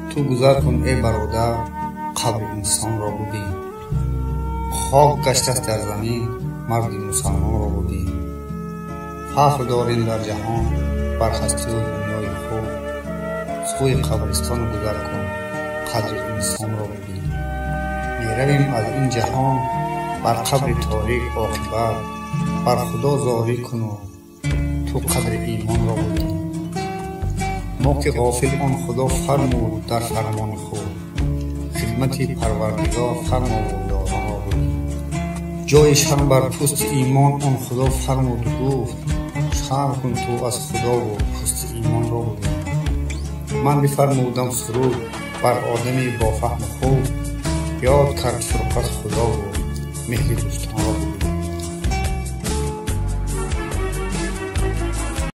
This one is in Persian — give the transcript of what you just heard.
تو گذر کن ای برادر، قبر انسان را ببین. خاک گشته است در زمین، مرد مسلمان را ببین. فخر داریم در جهان بر هستی و دنیای خود. سوی قبرستان گذر کن، قدر انسان را ببین. میرویم از این جهان بر قبر تاریک عاقبت. بر خدا زاری کن و تو قدر ایمان را ببین. ما که غافل آن خدا فرمود در فرمان خود. خدمت پروردگار فرما و یاران را ببین. جای شرم بر پوست ایمان آن خدا فرمود و گفت. شرم کن تو از خدا و پوست ایمان را ببین. من بفرمودم سرود بر آدمی با فهم خوب. یاد کرد فرقت خدا و مهر دوستان را ببین.